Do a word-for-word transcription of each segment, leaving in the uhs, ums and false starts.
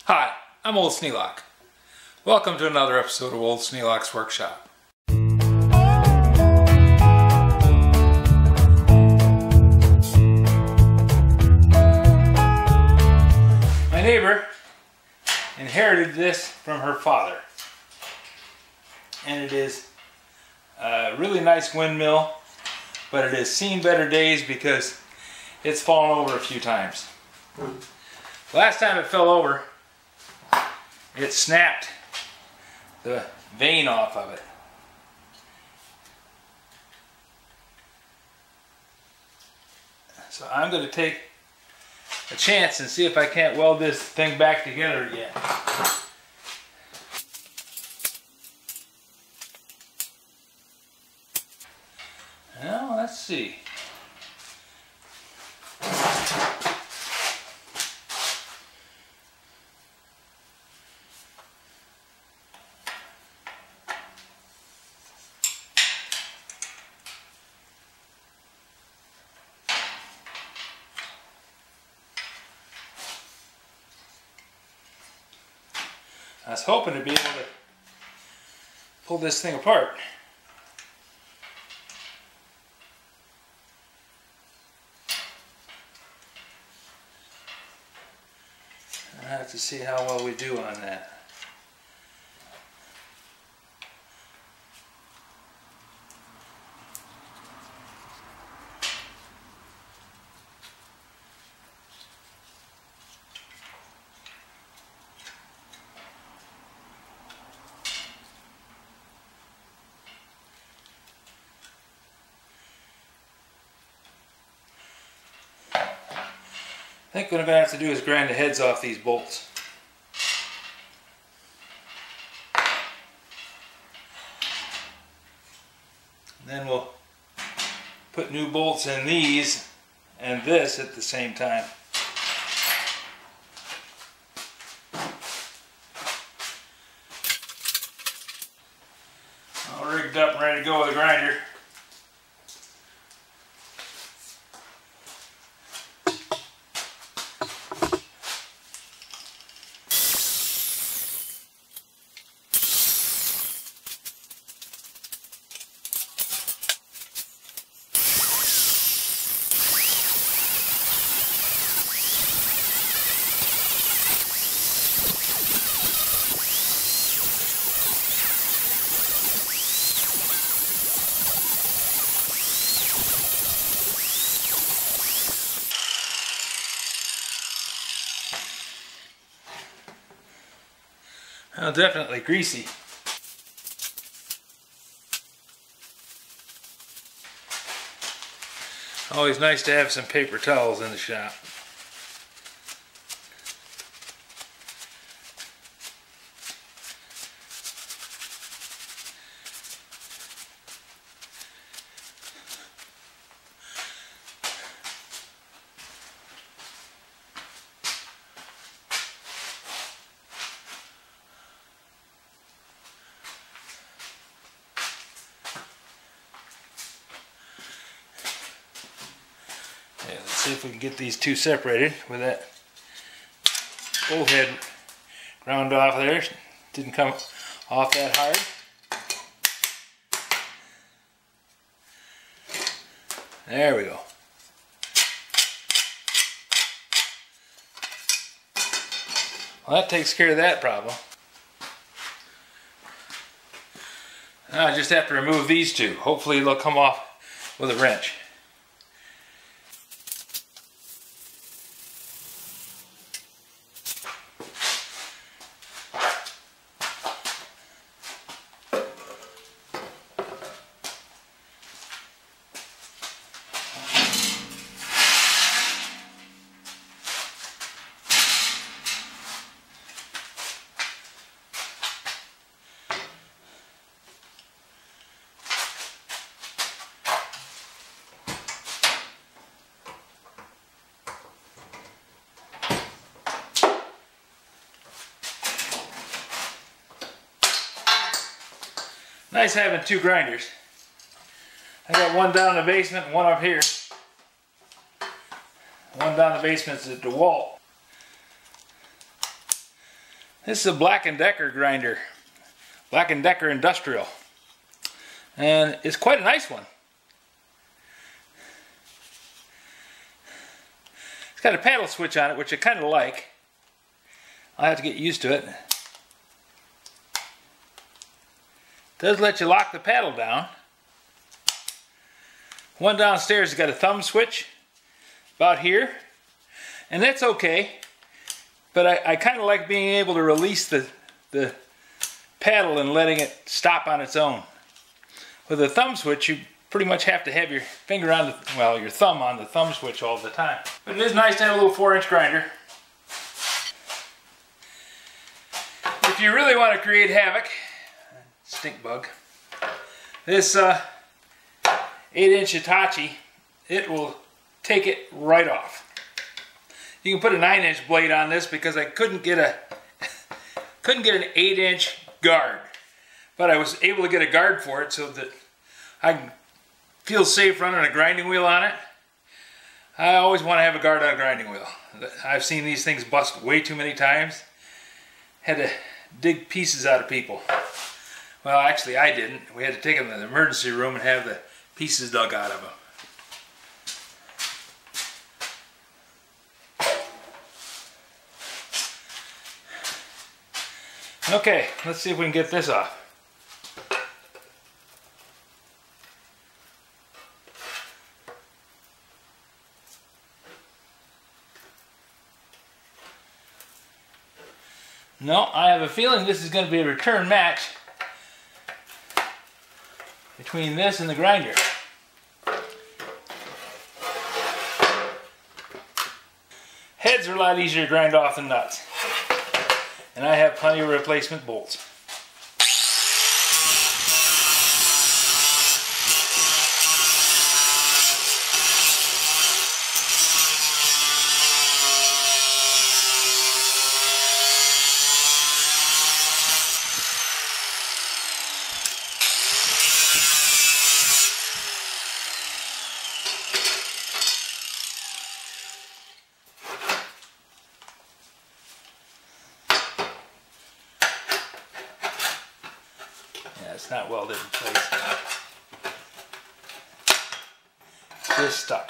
Hi, I'm Old Sneelock. Welcome to another episode of Old Sneelock's Workshop. My neighbor inherited this from her father. And it is a really nice windmill, but it has seen better days because it's fallen over a few times. Last time it fell over, it snapped the vane off of it. So I'm going to take a chance and see if I can't weld this thing back together again. Well, let's see. I was hoping to be able to pull this thing apart. I have to see how well we do on that. I think what I'm going to have to do is grind the heads off these bolts. And then we'll put new bolts in these and this at the same time. All rigged up and ready to go with a grinder. Well, definitely greasy. Always nice to have some paper towels in the shop. Yeah, let's see if we can get these two separated with that bolt head ground off there. Didn't come off that hard. There we go. Well, that takes care of that problem. Now I just have to remove these two. Hopefully they'll come off with a wrench. Nice having two grinders. I got one down in the basement and one up here. One down in the basement is at DeWalt. This is a Black and Decker grinder, Black and Decker Industrial, and it's quite a nice one. It's got a paddle switch on it, which I kind of like. I'll have to get used to it. It does let you lock the paddle down. One downstairs has got a thumb switch about here, and that's okay, but I, I kind of like being able to release the, the paddle and letting it stop on its own. With a thumb switch, you pretty much have to have your finger on the, well, your thumb on the thumb switch all the time. But it is nice to have a little four inch grinder. If you really want to create havoc, stink bug, this uh, eight inch Hitachi, it will take it right off. You can put a nine inch blade on this because I couldn't get a couldn't get an eight inch guard, but I was able to get a guard for it so that I can feel safe running a grinding wheel on it. I always want to have a guard on a grinding wheel. I've seen these things bust way too many times. Had to dig pieces out of people. Well, actually I didn't. We had to take them to the emergency room and have the pieces dug out of them. Okay, let's see if we can get this off. No, I have a feeling this is going to be a return match between this and the grinder. Heads are a lot easier to grind off than nuts. And I have plenty of replacement bolts. It's not welded in place. Just stuck.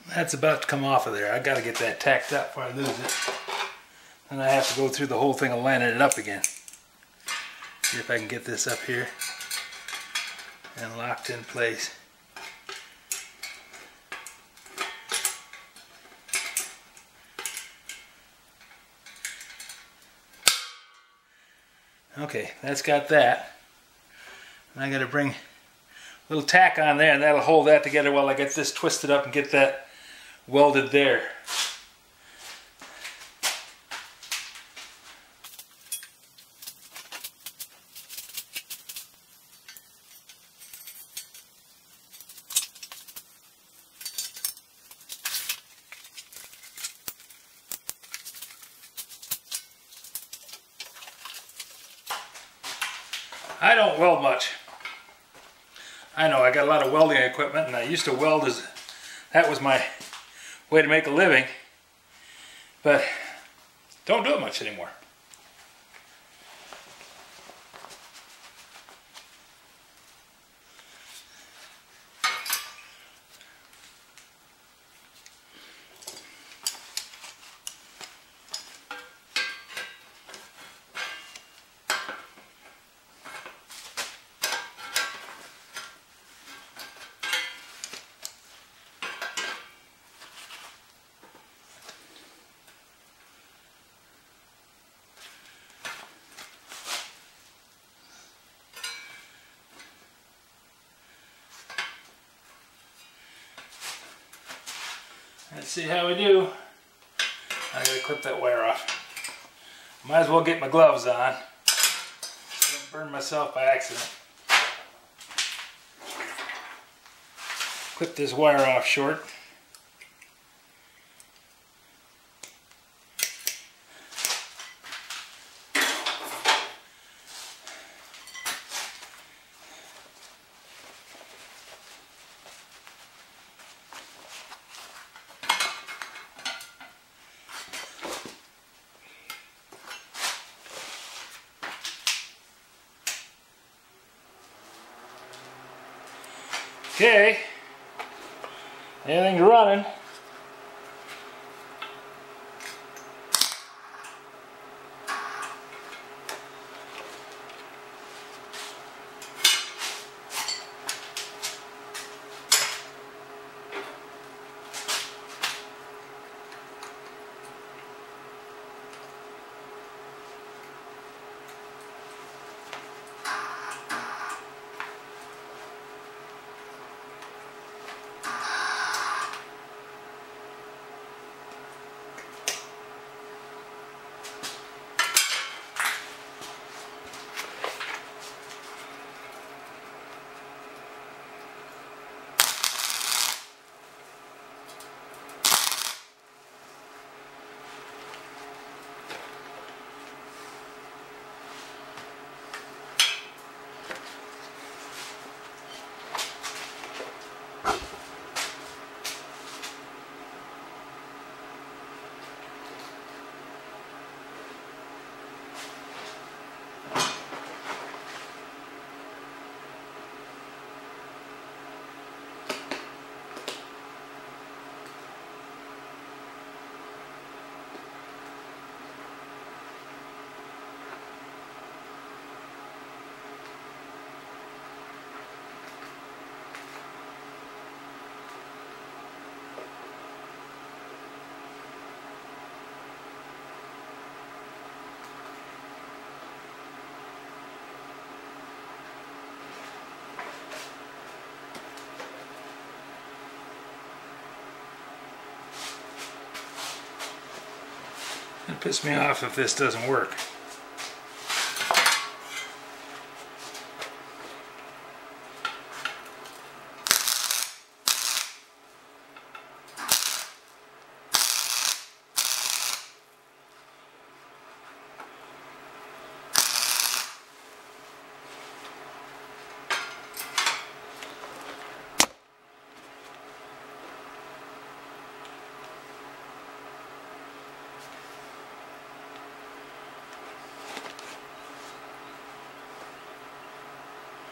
That's about to come off of there. I got to get that tacked up before I lose it. And I have to go through the whole thing of lining it up again. See if I can get this up here and locked in place. Okay, that's got that. And I got to bring a little tack on there, and that'll hold that together while I get this twisted up and get that welded there. I don't weld much. I know I got a lot of welding equipment, and I used to weld as that was my way to make a living, but don't do it much anymore. Let's see how we do. I gotta clip that wire off. Might as well get my gloves on. Don't burn myself by accident. Clip this wire off short. Okay, everything's running. It pisses me off if this doesn't work.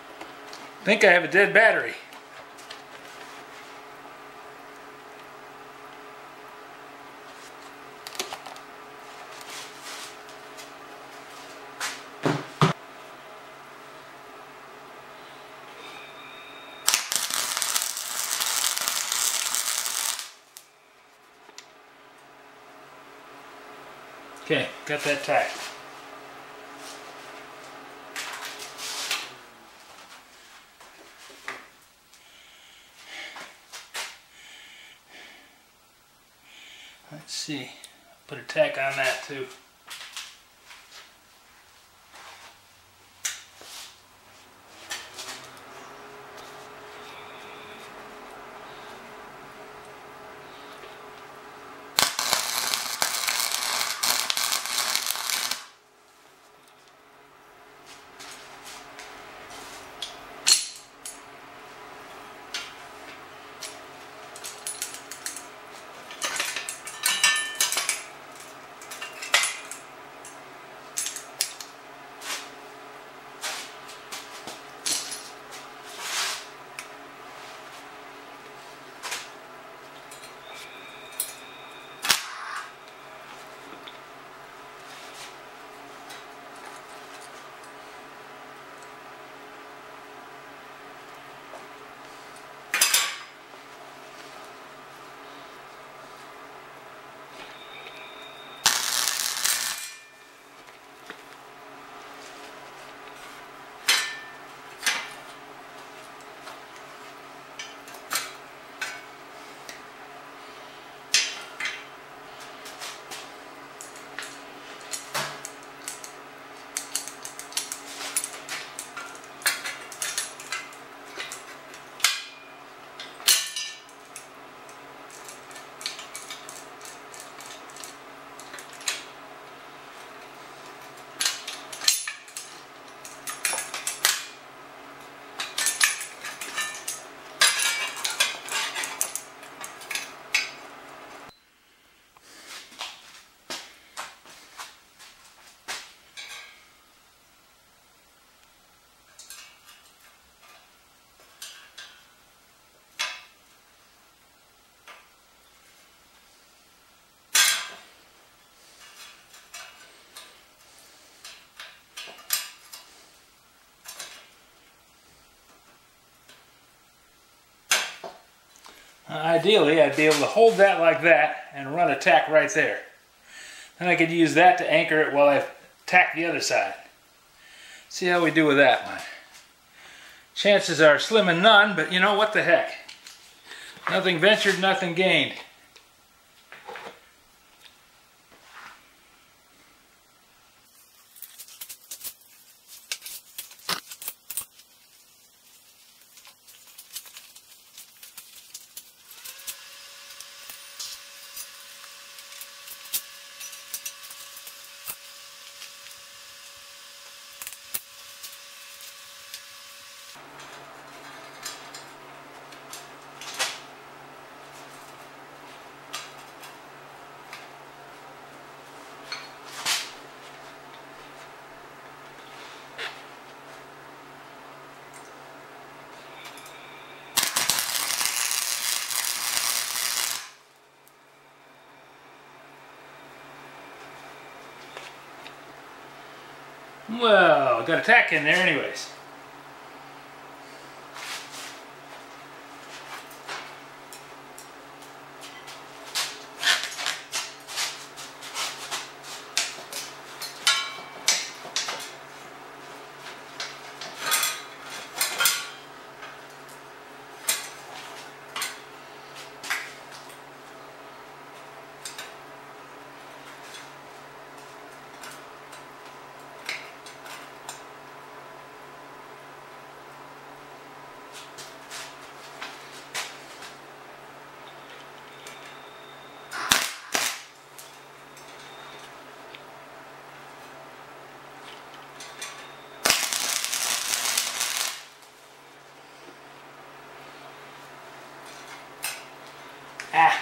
I think I have a dead battery. Okay, got that tacked. Let's see, put a tack on that too. Uh, ideally, I'd be able to hold that like that and run a tack right there. Then I could use that to anchor it while I tack the other side. See how we do with that one. Chances are slim and none, but you know, what the heck. Nothing ventured, nothing gained. Well, got a tack in there anyways. Ah.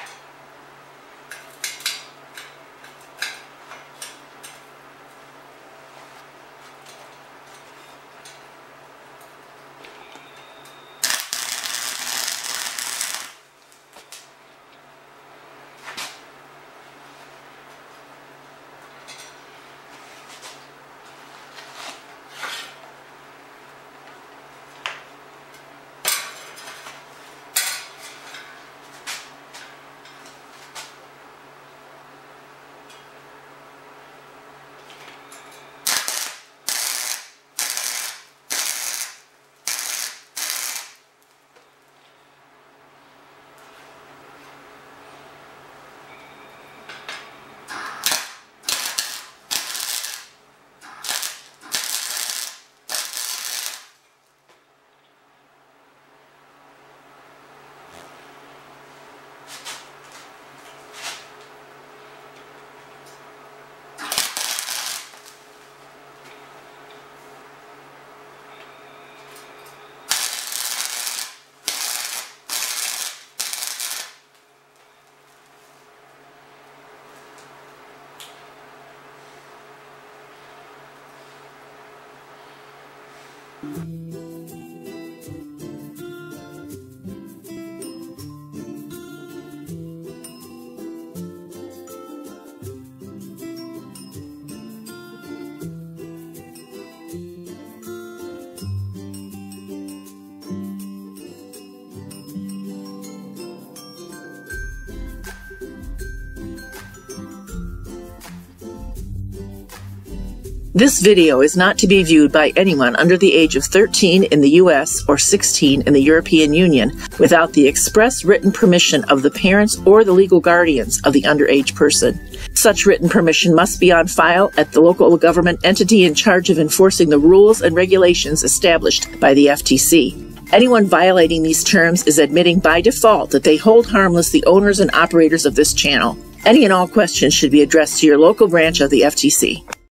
This video is not to be viewed by anyone under the age of thirteen in the U S or sixteen in the European Union without the express written permission of the parents or the legal guardians of the underage person. Such written permission must be on file at the local government entity in charge of enforcing the rules and regulations established by the F T C. Anyone violating these terms is admitting by default that they hold harmless the owners and operators of this channel. Any and all questions should be addressed to your local branch of the F T C.